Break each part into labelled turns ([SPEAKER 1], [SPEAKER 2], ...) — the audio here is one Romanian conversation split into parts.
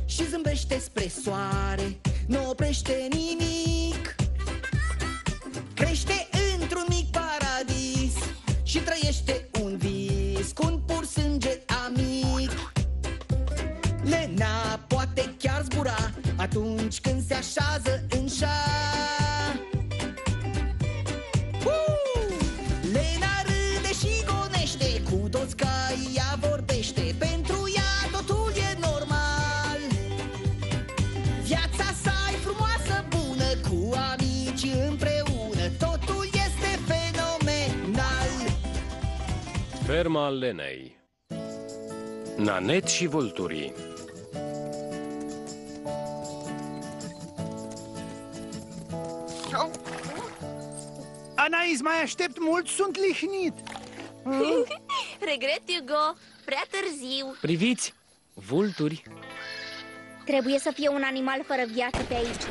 [SPEAKER 1] și zâmbește spre soare, nu oprește nimic. Crește într-un mic paradis și trăiește un vis cu un pur sânge amic. Lena poate chiar zbura atunci când se așează în șa. Lena râde și gonește, cu toți caii ea vorbește. Pentru ea totul e normal. Viața sa e frumoasă, bună, cu amici împreună. Totul este fenomenal.
[SPEAKER 2] Ferma Lenei. Nanet și vulturii.
[SPEAKER 3] Anais, mai aștept mult? Sunt lihnit.
[SPEAKER 4] Regret, Hugo, prea târziu.
[SPEAKER 5] Priviți, vulturi.
[SPEAKER 6] Trebuie să fie un animal fără viață pe aici.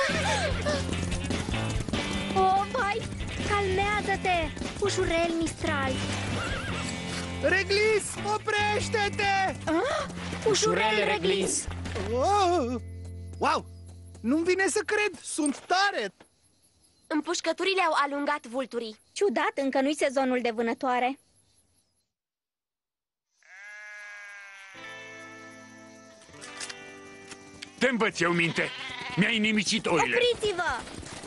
[SPEAKER 6] Oh, vai, calmează-te, ușurel Mistral.
[SPEAKER 3] Reglis, oprește-te!
[SPEAKER 6] Ușurel Reglis.
[SPEAKER 3] Oh! Wow, nu-mi vine să cred, sunt tare!
[SPEAKER 4] Împușcăturile au alungat vulturii.
[SPEAKER 6] Ciudat, încă nu-i sezonul de vânătoare.
[SPEAKER 7] Te învăț eu minte. Mi-ai nimicit oile.
[SPEAKER 6] Opriți-vă!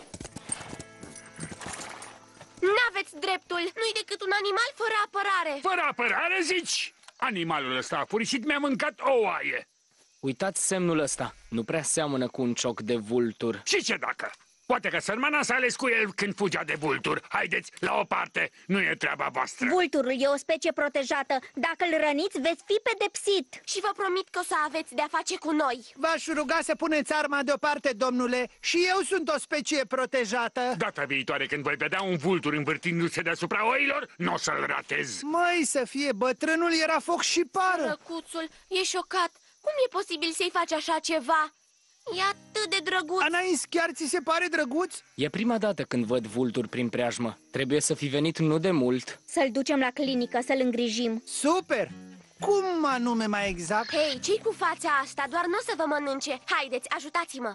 [SPEAKER 4] N-aveți dreptul, nu-i decât un animal fără apărare.
[SPEAKER 7] Fără apărare, zici? Animalul ăsta a furisit, mi-a mâncat o oaie.
[SPEAKER 5] Uitați semnul ăsta. Nu prea seamănă cu un cioc de vultur.
[SPEAKER 7] Și ce dacă? Poate că sărmana s-a ales cu el când fugea de vultur. Haideți, la o parte, nu e treaba voastră.
[SPEAKER 6] Vulturul e o specie protejată. Dacă îl răniți, veți fi pedepsit.
[SPEAKER 4] Și vă promit că o să aveți de-a face cu noi.
[SPEAKER 3] V-aș ruga să puneți arma deoparte, domnule. Și eu sunt o specie protejată.
[SPEAKER 7] Data viitoare când voi vedea un vultur învârtindu-se deasupra oilor, nu o să-l ratez.
[SPEAKER 3] Măi, să fie, bătrânul era foc și pară.
[SPEAKER 4] Răcuțul e șocat. Cum e posibil să-i faci așa ceva? E atât de drăguț.
[SPEAKER 3] Anais, chiar ți se pare drăguț?
[SPEAKER 5] E prima dată când văd vulturi prin preajmă. Trebuie să fi venit nu de mult.
[SPEAKER 6] Să-l ducem la clinică, să-l îngrijim.
[SPEAKER 3] Super! Cum anume mai exact?
[SPEAKER 4] Hei, ce-i cu fața asta? Doar nu o să vă mănânce. Haideți, ajutați-mă.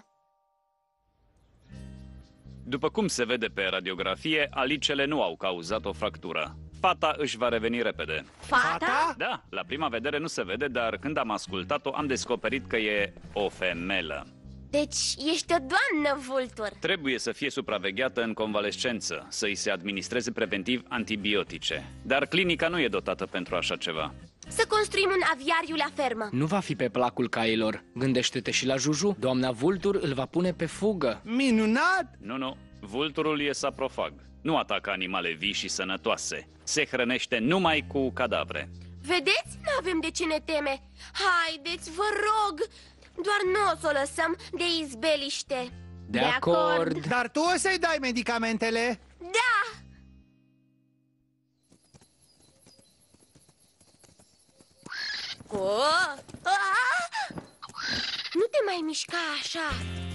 [SPEAKER 8] După cum se vede pe radiografie, alicele nu au cauzat o fractură. Fata își va reveni repede.
[SPEAKER 4] Fata?
[SPEAKER 8] Da, la prima vedere nu se vede, dar când am ascultat-o, am descoperit că e o femelă.
[SPEAKER 4] Deci ești o doamnă vultur.
[SPEAKER 8] Trebuie să fie supravegheată în convalescență, să-i se administreze preventiv antibiotice. Dar clinica nu e dotată pentru așa ceva.
[SPEAKER 4] Să construim un aviariu la fermă.
[SPEAKER 5] Nu va fi pe placul cailor. Gândește-te și la Juju. Doamna vultur îl va pune pe fugă.
[SPEAKER 3] Minunat!
[SPEAKER 8] Nu, vulturul e saprofag. Nu atacă animale vii și sănătoase. Se hrănește numai cu cadavre.
[SPEAKER 4] Vedeți? Nu avem de ce ne teme. Haideți, vă rog. Doar nu o să o lăsăm de izbeliște.
[SPEAKER 5] De acord.
[SPEAKER 3] Dar tu o să-i dai medicamentele?
[SPEAKER 4] Da! Oh! Ah! Nu te mai mișca așa.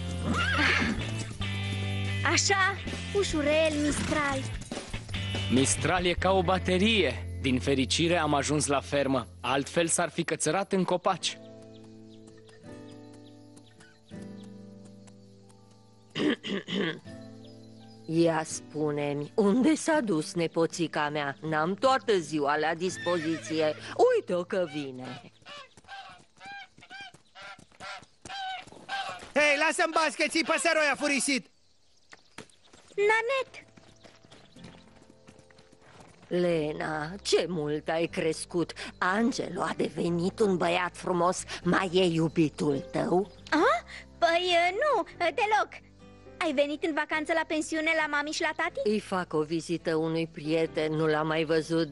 [SPEAKER 6] Așa, ușurel Mistral.
[SPEAKER 5] Mistral e ca o baterie. Din fericire am ajuns la fermă. Altfel s-ar fi cățărat în copaci.
[SPEAKER 9] Ia spune-mi, unde s-a dus nepoțica mea? N-am toată ziua la dispoziție. Uite-o că vine.
[SPEAKER 3] Hei, lasă-mi bascheții, păsăroi a furisit.
[SPEAKER 6] Nanet!
[SPEAKER 9] Lena, ce mult ai crescut. Angelo a devenit un băiat frumos. Mai e iubitul tău?
[SPEAKER 6] Păi nu, deloc. Ai venit în vacanță la pensiune la mami și la tati?
[SPEAKER 9] Îi fac o vizită unui prieten. Nu l-am mai văzut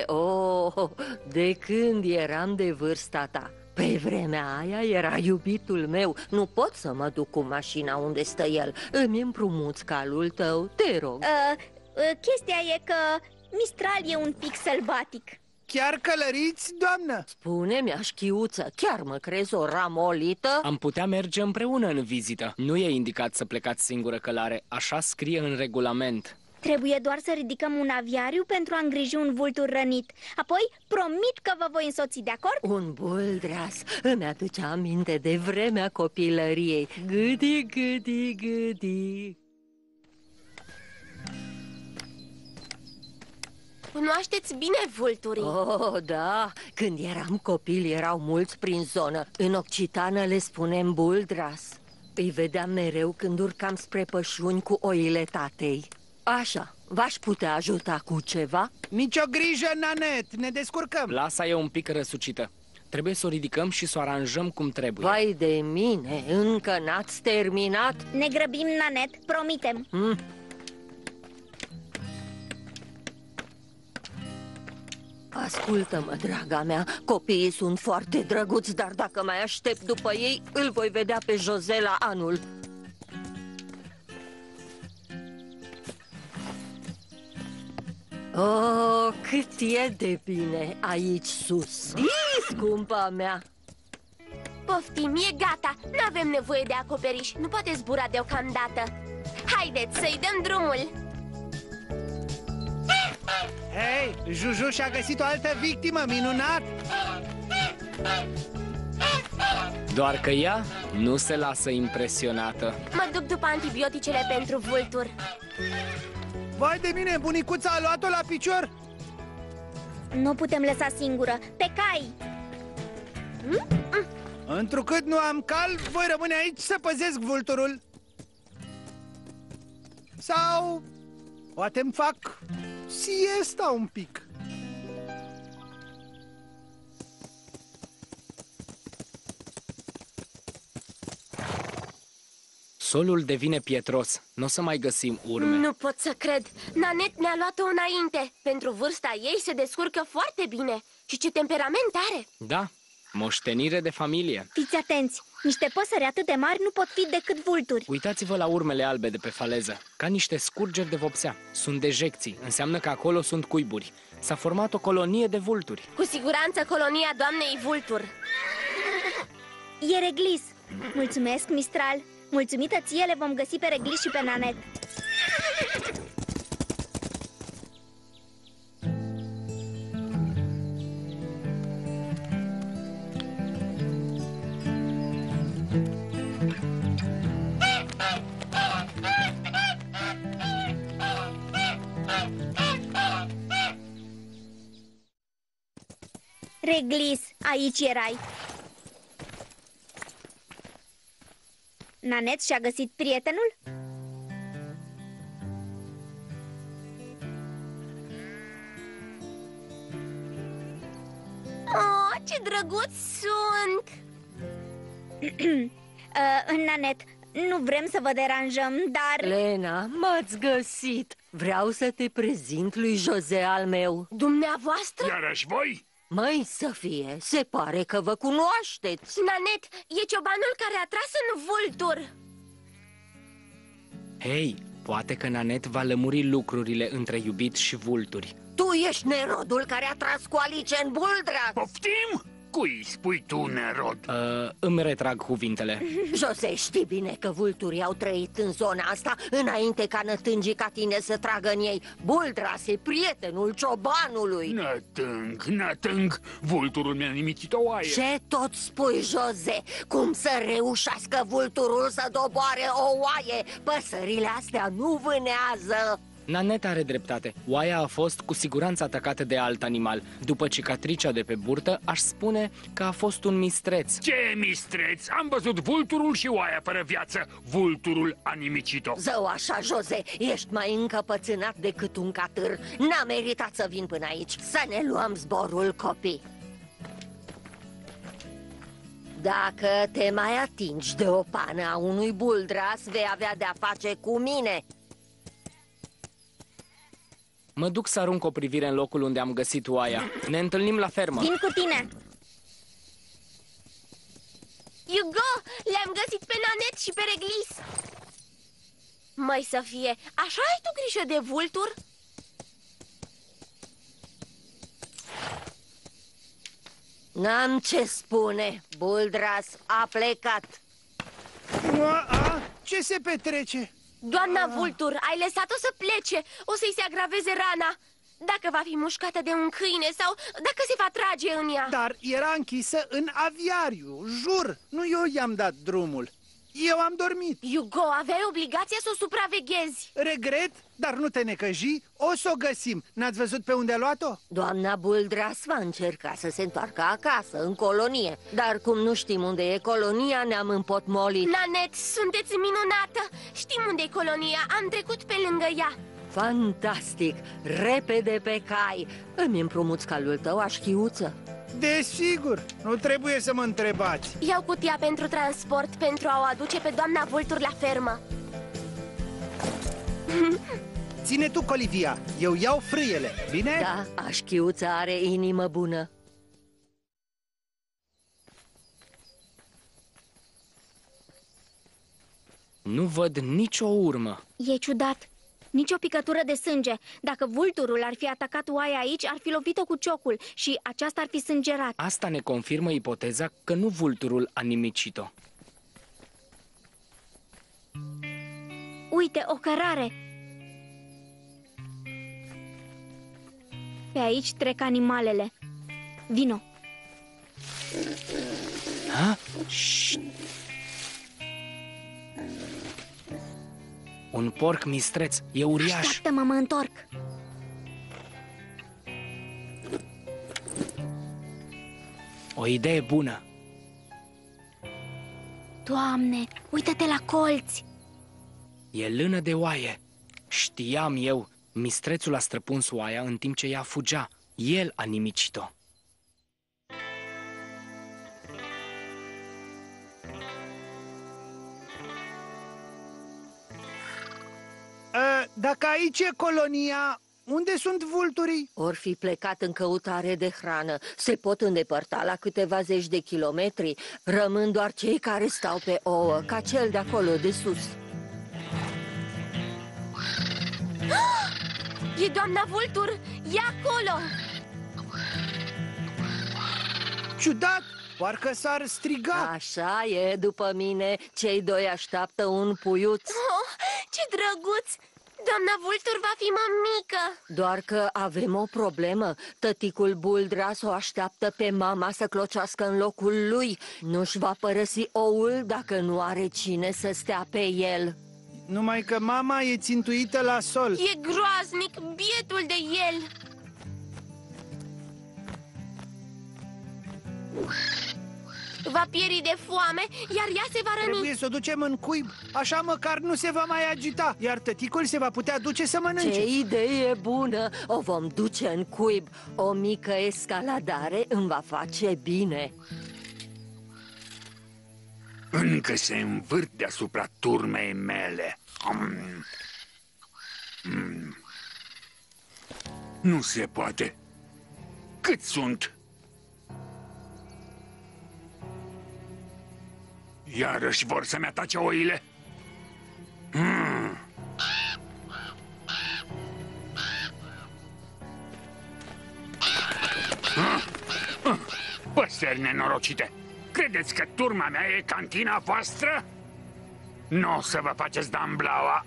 [SPEAKER 9] de când eram de vârsta ta. Pe vremea aia era iubitul meu. Nu pot să mă duc cu mașina unde stă el. Îmi împrumuți calul tău, te rog.
[SPEAKER 6] Chestia e că Mistral e un pic sălbatic.
[SPEAKER 3] Chiar călăriți, doamnă?
[SPEAKER 9] Spune-mi, așchiuță, chiar mă crezi o ramolită?
[SPEAKER 5] Am putea merge împreună în vizită. Nu e indicat să plecați singură călare. Așa scrie în regulament.
[SPEAKER 6] Trebuie doar să ridicăm un aviariu pentru a îngriji un vultur rănit. Apoi promit că vă voi însoți, de acord?
[SPEAKER 9] Un buldras îmi aduce aminte de vremea copilăriei. Gâdi, gâdi, gâdi.
[SPEAKER 4] Cunoașteți bine vulturii.
[SPEAKER 9] Oh, da, când eram copili erau mulți prin zonă. În occitană le spunem buldras. Îi vedeam mereu când urcam spre pășuni cu oile tatei. Așa, v-aș putea ajuta cu ceva?
[SPEAKER 3] Nicio grijă, Nanet, ne descurcăm.
[SPEAKER 5] Plasa e un pic răsucită. Trebuie să o ridicăm și să o aranjăm cum trebuie.
[SPEAKER 9] Vai de mine, încă n-ați terminat?
[SPEAKER 6] Ne grăbim, Nanet, promitem.
[SPEAKER 9] Ascultă-mă, draga mea, copiii sunt foarte drăguți, dar dacă mai aștept după ei, îl voi vedea pe José la anul. Oh, cât e de bine aici sus! Ii, scumpa mea!
[SPEAKER 4] Poftim, e gata. N-avem nevoie de acoperiș. Nu poate zbura deocamdată. Haideți să-i dăm drumul.
[SPEAKER 3] Hei, Juju și-a găsit o altă victimă, minunat!
[SPEAKER 5] Doar că ea nu se lasă impresionată.
[SPEAKER 4] Mă duc după antibioticele pentru vultur.
[SPEAKER 3] Vai de mine, bunicuța a luat-o la picior!
[SPEAKER 6] Nu putem lăsa singură. Pe cai!
[SPEAKER 3] Întrucât nu am cal, voi rămâne aici să păzesc vulturul. Sau poate-mi fac siesta un pic.
[SPEAKER 5] Solul devine pietros. Nu o să mai găsim urme.
[SPEAKER 4] Nu pot să cred. Nanet ne-a luat-o înainte. Pentru vârsta ei se descurcă foarte bine. Și ce temperament are!
[SPEAKER 5] Da, moștenire de familie.
[SPEAKER 6] Fiți atenți! Niște păsări atât de mari nu pot fi decât vulturi.
[SPEAKER 5] Uitați-vă la urmele albe de pe faleză, ca niște scurgeri de vopsea. Sunt dejecții, înseamnă că acolo sunt cuiburi. S-a format o colonie de vulturi.
[SPEAKER 4] Cu siguranță colonia doamnei vultur.
[SPEAKER 6] E Reglis. Mulțumesc, Mistral. Mulțumită ție le vom găsi pe Reglis și pe Nanet. Reglis, aici erai. Nanet și-a găsit prietenul?
[SPEAKER 4] Oh, ce drăguț sunt!
[SPEAKER 6] Nanet, nu vrem să vă deranjăm, dar...
[SPEAKER 9] Lena, m-ați găsit! Vreau să te prezint lui José al meu.
[SPEAKER 4] Dumneavoastră?
[SPEAKER 7] Iarăși voi?
[SPEAKER 9] Măi, să fie, se pare că vă cunoașteți.
[SPEAKER 4] Nanet, e ciobanul care a tras în vultur.
[SPEAKER 5] Hei, poate că Nanet va lămuri lucrurile între iubit și vulturi.
[SPEAKER 9] Tu ești nerodul care a tras cu Alice în buldra.
[SPEAKER 7] Poftim? Cui spui tu, nerod?
[SPEAKER 5] Îmi retrag cuvintele.
[SPEAKER 9] José, știi bine că vulturii au trăit în zona asta înainte ca nătângii ca tine să tragă în ei. Buldras e prietenul ciobanului.
[SPEAKER 7] Nătâng, vulturul mi-a nimicit o oaie.
[SPEAKER 9] Ce tot spui, José? Cum să reușească vulturul să doboare o oaie? Păsările astea nu vânează.
[SPEAKER 5] Nanet are dreptate. Oaia a fost cu siguranță atacată de alt animal. După cicatricea de pe burtă, aș spune că a fost un mistreț.
[SPEAKER 7] Ce mistreț? Am văzut vulturul și oaia fără viață. Vulturul a nimicit-o.
[SPEAKER 9] Zău așa, José, ești mai încăpățânat decât un catâr. N-a meritat să vin până aici. Să ne luăm zborul, copii. Dacă te mai atingi de o pană a unui buldras, vei avea de-a face cu mine.
[SPEAKER 5] Mă duc să arunc o privire în locul unde am găsit oaia. Ne întâlnim la fermă.
[SPEAKER 6] Vin cu tine.
[SPEAKER 4] Hugo, le-am găsit pe Nanet și pe Reglis. Mai să fie, așa ai tu grijă de vultur?
[SPEAKER 9] N-am ce spune. Buldras a plecat.
[SPEAKER 3] Ce se petrece?
[SPEAKER 4] Doamna Vultur, ai lăsat-o să plece. O să-i se agraveze rana. Dacă va fi mușcată de un câine sau dacă se va trage în ea.
[SPEAKER 3] Dar era închisă în aviariu, jur. Nu eu i-am dat drumul. Eu am dormit.
[SPEAKER 4] Hugo, aveai obligația să o supraveghezi.
[SPEAKER 3] Regret, dar nu te necăji, o să o găsim. N-ați văzut pe unde a luat-o?
[SPEAKER 9] Doamna Buldras va încerca să se întoarcă acasă, în colonie. Dar cum nu știm unde e colonia, ne-am împotmolit.
[SPEAKER 4] Nanet, sunteți minunată. Știm unde e colonia, am trecut pe lângă ea.
[SPEAKER 9] Fantastic! Repede pe cai! Îmi împrumuți calul tău, așchiuță?
[SPEAKER 3] Desigur, nu trebuie să mă întrebați.
[SPEAKER 4] Iau cutia pentru transport pentru a o aduce pe doamna Vultur la fermă.
[SPEAKER 3] Ține tu, Colivia, eu iau frâiele, bine?
[SPEAKER 9] Da, așchiuța are inimă bună.
[SPEAKER 5] Nu văd nicio urmă.
[SPEAKER 6] E ciudat. Nici o picătură de sânge. Dacă vulturul ar fi atacat oaia aici, ar fi lovit-o cu ciocul și aceasta ar fi sângerat.
[SPEAKER 5] Asta ne confirmă ipoteza că nu vulturul a nimicit-o.
[SPEAKER 6] Uite, o cărare. Pe aici trec animalele. Vino.
[SPEAKER 5] Ha? Șt! Un porc mistreț, e uriaș.
[SPEAKER 6] Așteaptă-mă, mă întorc.
[SPEAKER 5] O idee bună.
[SPEAKER 6] Doamne, uită-te la colți.
[SPEAKER 5] E lână de oaie. Știam eu, mistrețul a străpuns oaia în timp ce ea fugea. El a nimicit-o.
[SPEAKER 3] Dacă aici e colonia, unde sunt vulturii?
[SPEAKER 9] Or fi plecat în căutare de hrană. Se pot îndepărta la câteva zeci de kilometri. Rămân doar cei care stau pe ouă, ca cel de acolo de sus.
[SPEAKER 4] E doamna Vultur, e acolo.
[SPEAKER 3] Ciudat, parcă s-ar striga.
[SPEAKER 9] Așa e, după mine, cei doi așteaptă un puiuț.
[SPEAKER 4] Oh, ce drăguț! Doamna Vultur va fi mămică.
[SPEAKER 9] Doar că avem o problemă. Tăticul Buldras o așteaptă pe mama să clocească în locul lui. Nu-și va părăsi oul dacă nu are cine să stea pe el.
[SPEAKER 3] Numai că mama e țintuită la sol.
[SPEAKER 4] E groaznic, bietul de el. Va pieri de foame, iar ea se va răni.
[SPEAKER 3] Trebuie să o ducem în cuib, așa măcar nu se va mai agita, iar tăticul se va putea duce să mănânce.
[SPEAKER 9] Ce idee bună! O vom duce în cuib. O mică escaladare îmi va face bine.
[SPEAKER 7] Încă se învârt deasupra turmei mele. Nu se poate. Cât sunt? Iarăși vor să-mi atace oile? Păsări nenorocite! Credeți că turma mea e cantina voastră? Nu o să vă faceți damblaua!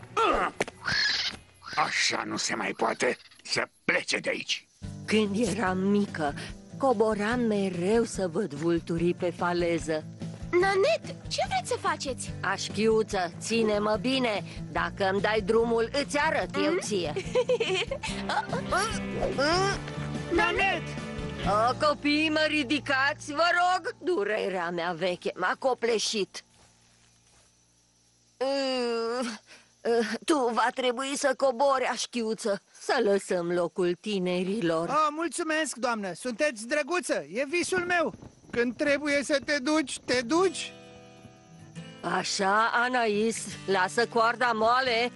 [SPEAKER 7] Așa nu se mai poate! Să plece de aici!
[SPEAKER 9] Când eram mică, coboram mereu să văd vulturii pe faleză.
[SPEAKER 4] Nanet, ce vreți să faceți?
[SPEAKER 9] Așchiuță, ține-mă bine. Dacă îmi dai drumul, îți arăt eu ție.
[SPEAKER 3] Nanet!
[SPEAKER 9] Copiii, mă ridicați, vă rog. Durerea mea veche m-a copleșit. Tu va trebui să cobori, așchiuță. Să lăsăm locul tinerilor.
[SPEAKER 3] Mulțumesc, doamnă, sunteți drăguță, e visul meu. Când trebuie să te duci, te duci.
[SPEAKER 9] Așa, Anais, lasă coarda moale.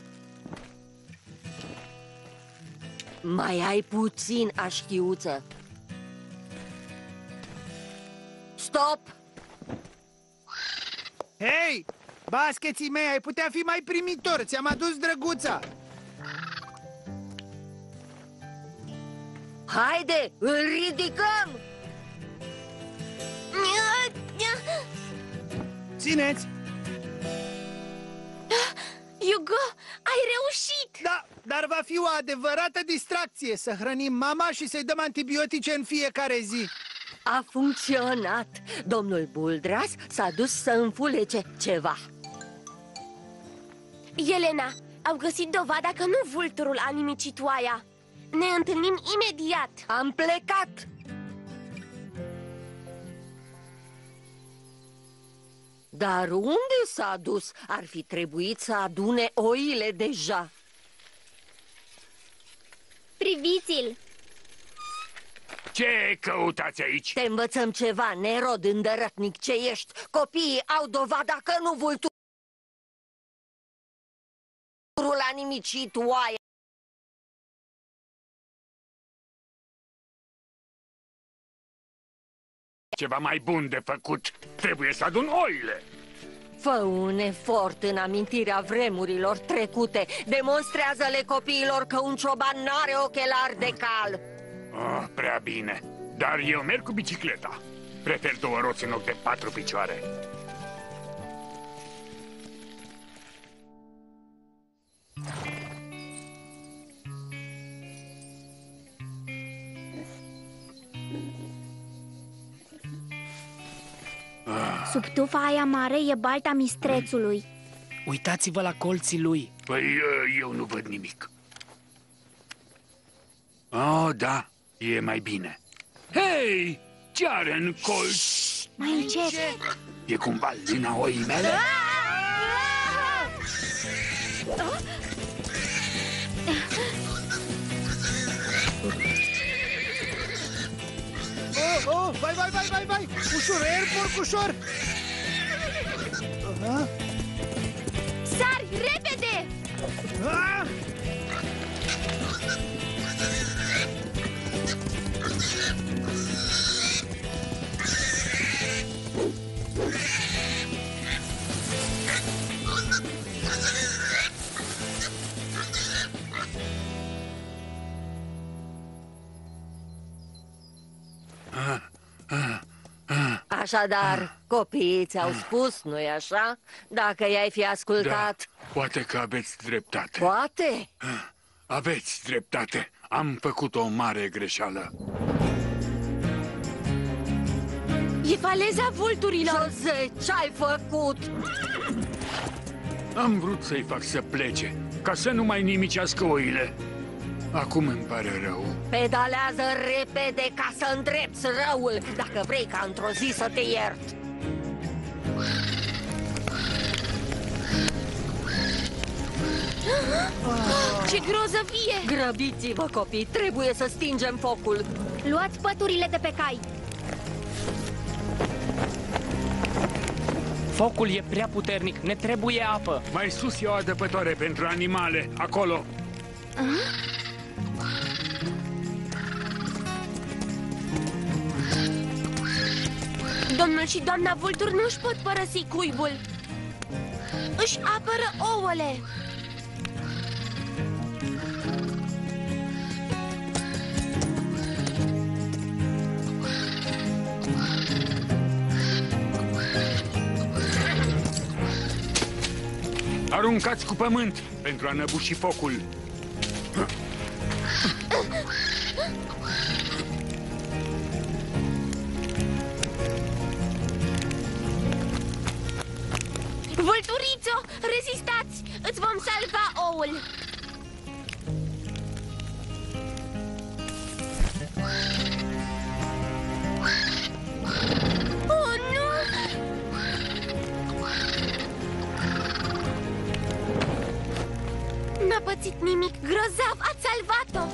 [SPEAKER 9] Mai ai puțin, așchiuță. Stop!
[SPEAKER 3] Hei, bascheții mei, ai putea fi mai primitor, ți-am adus drăguța.
[SPEAKER 9] Haide, îl ridicăm!
[SPEAKER 3] Țineți!
[SPEAKER 4] Hugo, ai reușit!
[SPEAKER 3] Da, dar va fi o adevărată distracție să hrănim mama și să-i dăm antibiotice în fiecare zi.
[SPEAKER 9] A funcționat. Domnul Buldras s-a dus să înfulece ceva.
[SPEAKER 4] Elena, au găsit dovada că nu vulturul a nimicit oaia. Ne întâlnim imediat.
[SPEAKER 9] Am plecat. Dar unde s-a dus? Ar fi trebuit să adune oile deja.
[SPEAKER 6] Priviți-l!
[SPEAKER 7] Ce căutați aici?
[SPEAKER 9] Te învățăm ceva, nerod îndărătnic ce ești. Copiii au dovada că nu vulturul a nimicit oaia.
[SPEAKER 7] Ceva mai bun de făcut. Trebuie să adun oile.
[SPEAKER 9] Fă un efort în amintirea vremurilor trecute. Demonstrează-le copiilor că un cioban n-are ochelari de cal.
[SPEAKER 7] Oh, prea bine. Dar eu merg cu bicicleta. Prefer 2 roți în loc de 4 picioare.
[SPEAKER 6] Sub tufa aia mare e balta mistrețului.
[SPEAKER 5] Uitați-vă la colții lui.
[SPEAKER 7] Păi, eu nu văd nimic. Oh, da, e mai bine. Hei, ce are în colț?
[SPEAKER 6] Mai încet.
[SPEAKER 7] E cumva lâna oii mele?
[SPEAKER 3] Oh, vai! Ușurel, porcușor!
[SPEAKER 4] Sari, repede!
[SPEAKER 3] Ah!
[SPEAKER 9] Așadar, copiii ți-au spus, nu-i așa? Dacă i-ai fi ascultat...
[SPEAKER 7] Da, poate că aveți dreptate.
[SPEAKER 9] Poate?
[SPEAKER 7] Aveți dreptate. Am făcut o mare greșeală.
[SPEAKER 4] E faleza vulturilor.
[SPEAKER 9] Jose, ce-ai făcut?
[SPEAKER 7] Am vrut să-i fac să plece, ca să nu mai nimicească oile. Acum îmi pare rău.
[SPEAKER 9] Pedalează repede ca să îndrepți răul, dacă vrei ca într-o zi să te iert.
[SPEAKER 4] Ce grozăvie!
[SPEAKER 9] Grăbiți-vă, copii, trebuie să stingem focul.
[SPEAKER 6] Luați păturile de pe cai.
[SPEAKER 5] Focul e prea puternic, ne trebuie apă.
[SPEAKER 7] Mai sus e o adăpătoare pentru animale, acolo.
[SPEAKER 4] Domnul și doamna vultur nu își pot părăsi cuibul. Își apără ouăle.
[SPEAKER 7] Aruncați cu pământ pentru a năbuși focul.
[SPEAKER 4] Vulturițo, rezistați! Îți vom salva oul! Oh, nu! N-a pățit nimic grozav, ați salvat-o!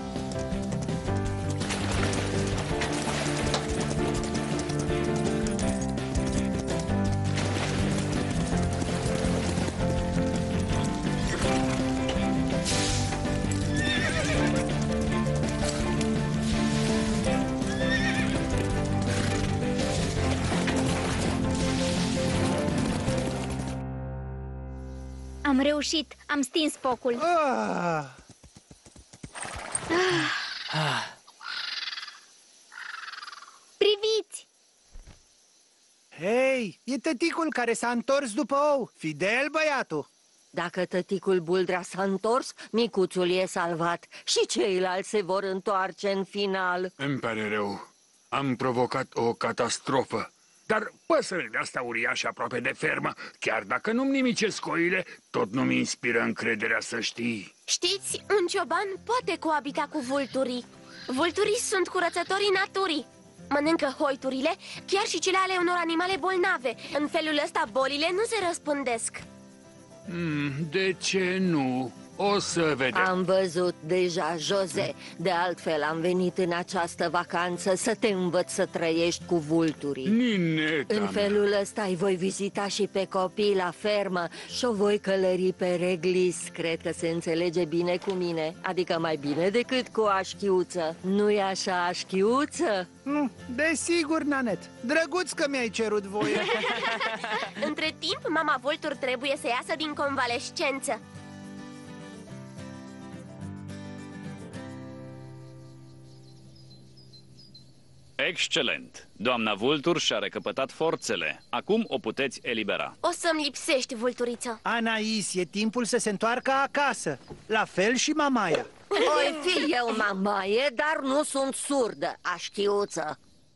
[SPEAKER 6] Am reușit, am stins focul. Priviți!
[SPEAKER 3] Hei, e tăticul care s-a întors după ou. Fidel, băiatul.
[SPEAKER 9] Dacă tăticul Buldrea s-a întors, micuțul e salvat și ceilalți se vor întoarce în final.
[SPEAKER 7] Îmi pare rău. Am provocat o catastrofă. Dar păsările astea uriașe aproape de fermă, chiar dacă nu-mi nimicesc oile, tot nu-mi inspiră încrederea, să știi.
[SPEAKER 4] Știți, un cioban poate coabita cu vulturii. Vulturii sunt curățătorii naturii. Mănâncă hoiturile, chiar și cele ale unor animale bolnave. În felul ăsta bolile nu se răspândesc.
[SPEAKER 7] De ce nu? O să vedem.
[SPEAKER 9] Am văzut deja, Jose. De altfel, am venit în această vacanță să te învăț să trăiești cu vulturii.
[SPEAKER 7] Nineta
[SPEAKER 9] În felul ăsta îi voi vizita și pe copii la fermă și o voi călări pe Reglis. Cred că se înțelege bine cu mine, adică mai bine decât cu Așchiuță. Nu-i așa, Așchiuță?
[SPEAKER 3] Desigur, Nanet. Drăguț că mi-ai cerut voie.
[SPEAKER 4] Între timp, mama vultur trebuie să iasă din convalescență.
[SPEAKER 8] Excelent! Doamna Vultur și-a recăpătat forțele. Acum o puteți elibera.
[SPEAKER 4] O să-mi lipsești, vulturiță.
[SPEAKER 3] Anais, e timpul să se întoarcă acasă. La fel și mamaia.
[SPEAKER 9] Oi fi eu mamaie, dar nu sunt surdă, Așchiuță.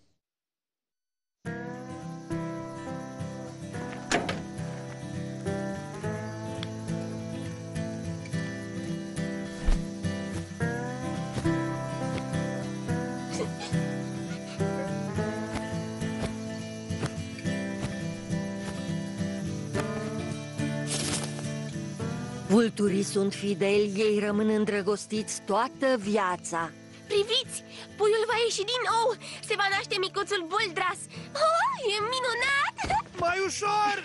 [SPEAKER 9] Vulturii sunt fideli, ei rămân îndrăgostiți toată viața.
[SPEAKER 4] Priviți! Puiul va ieși din nou! Se va naște micuțul Buldras! Oh, e minunat!
[SPEAKER 3] Mai ușor!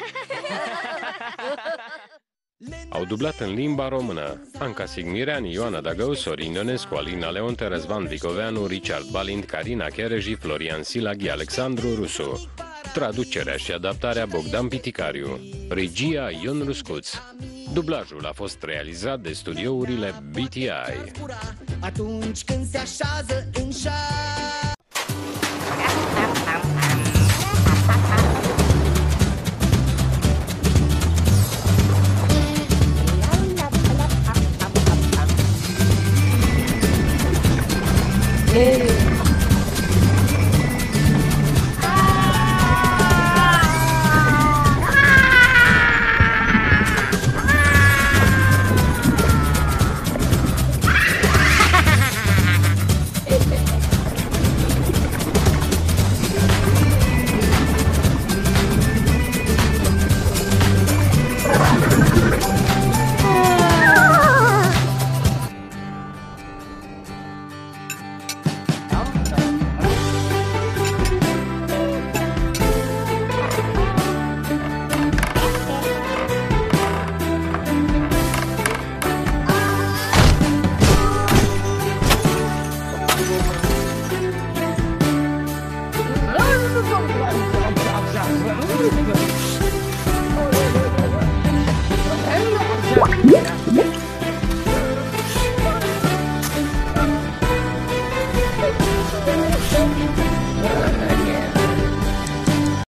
[SPEAKER 2] Au dublat în limba română Anca Sigmireani, Ioana Dagău, Sorin Ionescu, Alina Leonte, Răzvan Vicoveanu, Richard Balind, Carina Chereji, Florian Silaghi, Alexandru Rusu. Traducerea și adaptarea Bogdan Piticariu. Regia Ion Ruscuț. Dublajul a fost realizat de studiourile BTI.
[SPEAKER 1] Atunci când se așează în șa.
[SPEAKER 10] Thank you.